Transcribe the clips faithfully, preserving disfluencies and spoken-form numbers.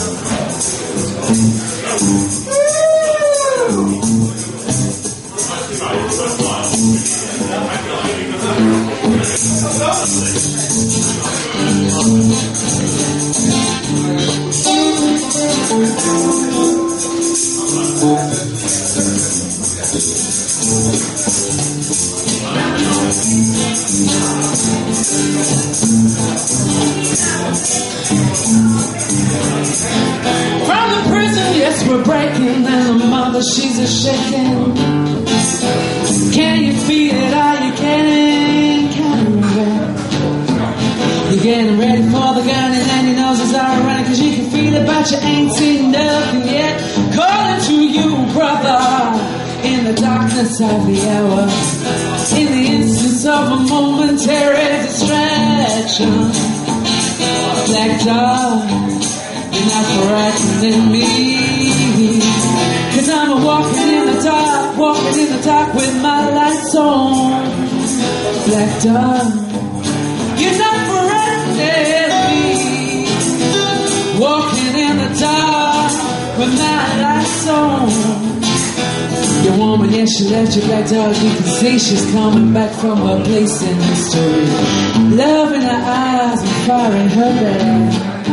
From the prison, yes, we're breaking, and the mother, she's a shaking. Can you feel it? Are you getting kind of ready? You're getting ready for the gun, and then your nose is all running, cause you can feel it, but you ain't seen nothing yet. Calling to you, brother, in the darkness of the hour, in the instance of a momentary distraction. Black dog, you're not frightening me, cause I'm walking in the dark, walking in the dark with my lights on. Black dog, you're not frightening me, walking in the dark with my lights on. Your woman, yes, she left you, black dog. You can see she's coming back from her place in history. Love in her eyes and fire in her bed.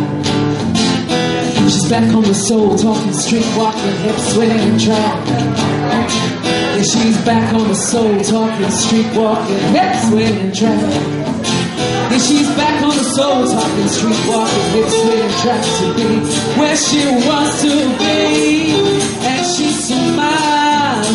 She's back on the soul, talking, street walking, hip swinging track. Yeah, she's back on the soul, talking, street walking, hip swinging track. Yeah, she's back on the soul, talking, street walking, hip swinging track to be where she wants to be, and she's smiling.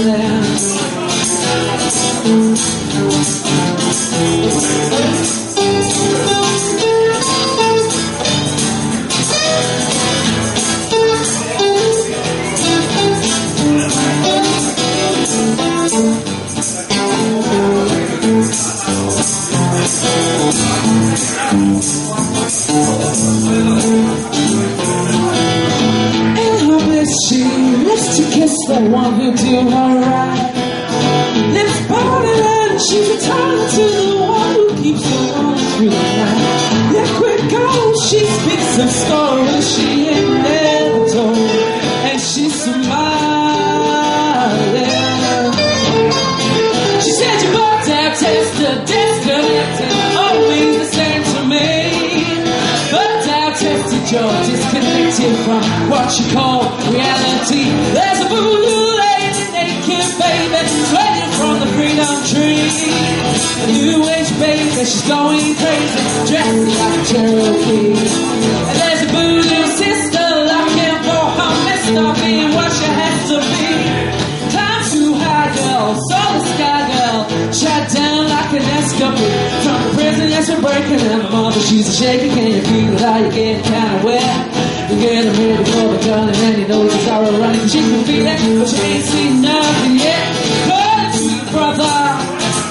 She lives to kiss the one who do her right. Lips parted and she's returning to the one who keeps her on through the night. Liquid gold, she speaks of stories she ain't never told, and she's smiling. She said you bugged out, tested, disconnected, always the same to me. Bugged out, tested, you're disconnected from what you call reality. There's a voodoo lady naked baby swaying from the freedom tree. A new age baby, she's going crazy, dressed like a Cherokee. And there's a voodoo sister looking for her mister, being what she has to be. Climb too high, girl, saw the sky, girl, shot down like an escapade. From the prison, yes, we're breaking, and the mother, she's a shaking. Can you feel it? Are you getting kind of wet? You're getting ready for the gun, and then you know it's all running, cause you can feel it, but you ain't seen nothing yet. Call it to you, brother.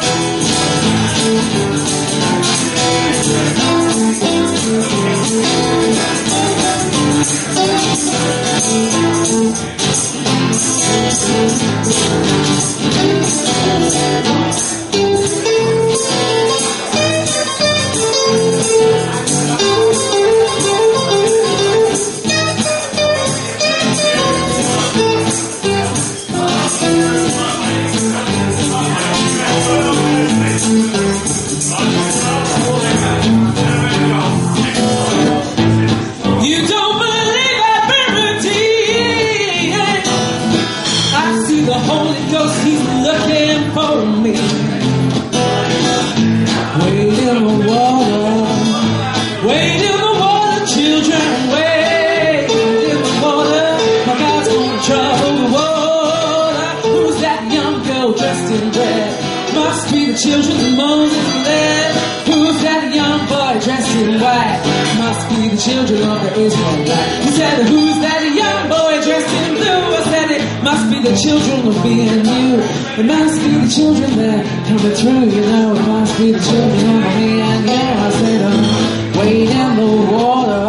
Children of Moses led. Who's that young boy dressed in white? Must be the children of the Israelites. He said, who's that young boy dressed in blue? I said, it must be the children of being you. It must be the children that coming through, you know. It must be the children of me and you. I said, oh, wait in the water.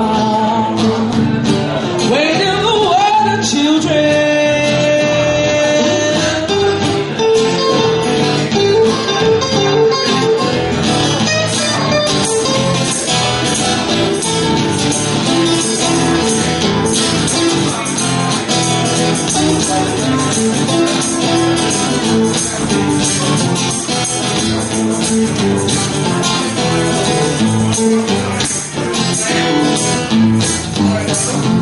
Wait in the water, children.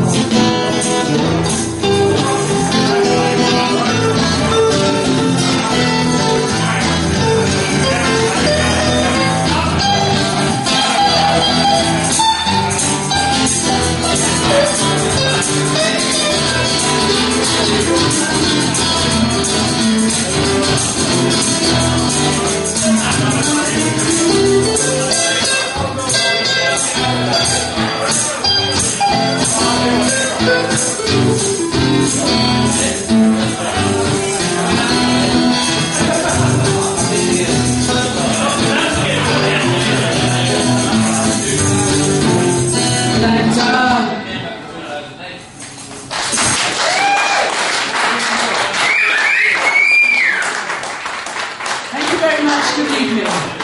Thank you very much. Good evening.